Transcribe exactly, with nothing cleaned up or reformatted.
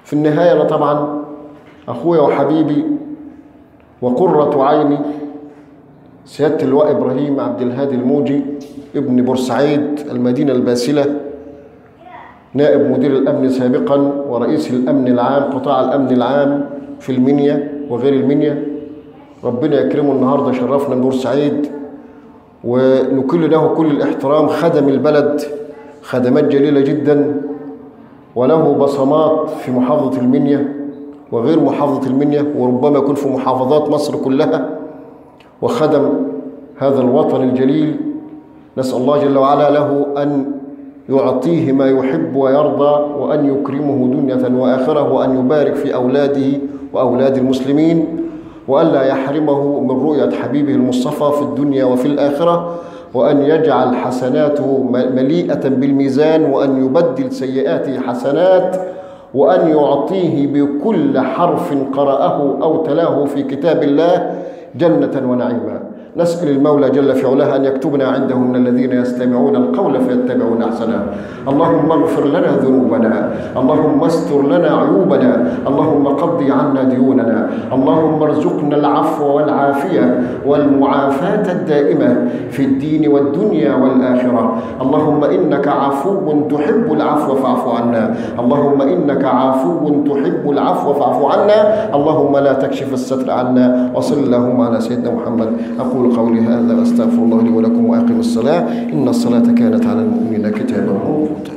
في النهاية أنا طبعا أخويا وحبيبي وقرة عيني سيادة اللواء إبراهيم عبد الهادي الموجي ابن بورسعيد المدينة الباسلة، نائب مدير الأمن سابقا ورئيس الأمن العام قطاع الأمن العام في المنيا وغير المنيا. ربنا يكرمه، النهارده شرفنا من بورسعيد ونكل له كل الاحترام. خدم البلد خدمات جليلة جدا، وله بصمات في محافظة المنيا وغير محافظة المنيا، وربما يكون في محافظات مصر كلها، وخدم هذا الوطن الجليل. نسأل الله جل وعلا له أن يعطيه ما يحب ويرضى، وأن يكرمه دنيا وآخرة، وأن يبارك في أولاده وأولاد المسلمين، وألا يحرمه من رؤية حبيبه المصطفى في الدنيا وفي الآخرة، وأن يجعل حسناته مليئة بالميزان، وأن يبدل سيئاته حسنات، وأن يعطيه بكل حرف قرأه أو تلاه في كتاب الله جنة ونعيما. نسأل المولى جل في علاه أن يكتبنا عنده من الذين يستمعون القول فيتبعون أحسنه. اللهم اغفر لنا ذنوبنا، اللهم استر لنا عيوبنا، اللهم قض عنا ديوننا، اللهم ارزقنا العفو والعافية والمعافاة الدائمة في الدين والدنيا والآخرة. اللهم إنك عفو تحب العفو فاعف عنا، اللهم إنك عفو تحب العفو فاعف عنا، اللهم لا تكشف الستر عنا. وصل اللهم على سيدنا محمد. أقول قولي هذا واستغفر الله لي ولكم واقم الصلاه، ان الصلاه كانت على المؤمنين كتابا موقوتا.